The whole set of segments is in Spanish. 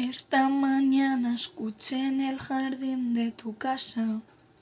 Esta mañana escuché en el jardín de tu casa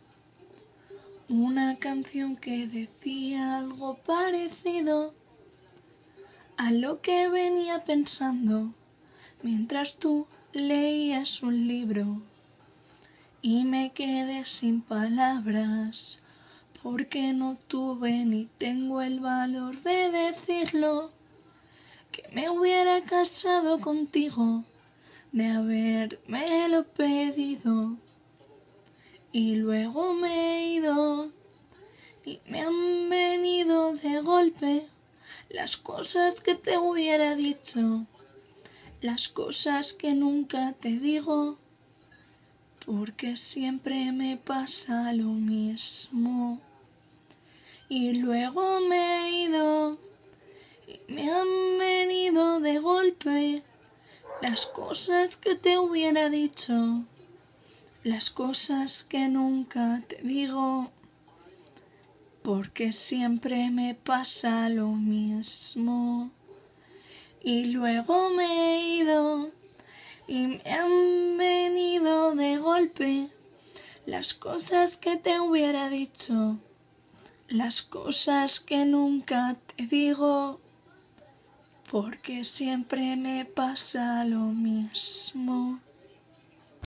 una canción que decía algo parecido a lo que venía pensando mientras tú leías un libro, y me quedé sin palabras porque no tuve ni tengo el valor de decirlo, que me hubiera casado contigo de habérmelo pedido. Y luego me he ido y me han venido de golpe las cosas que te hubiera dicho, las cosas que nunca te digo, porque siempre me pasa lo mismo. Y luego me he ido y me han venido de golpe las cosas que te hubiera dicho, las cosas que nunca te digo, porque siempre me pasa lo mismo. Y luego me he ido y me han venido de golpe las cosas que te hubiera dicho, las cosas que nunca te digo, porque siempre me pasa lo mismo.